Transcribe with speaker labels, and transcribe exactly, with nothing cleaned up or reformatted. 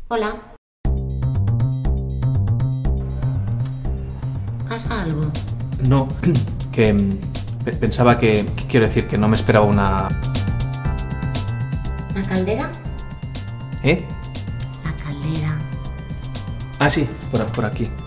Speaker 1: Hola. ¿Pasa algo?
Speaker 2: No, que mm, pe- pensaba que, que quiero decir que no me esperaba una...
Speaker 1: ¿La caldera?
Speaker 2: ¿Eh?
Speaker 1: La caldera.
Speaker 2: Ah, sí, por, por aquí.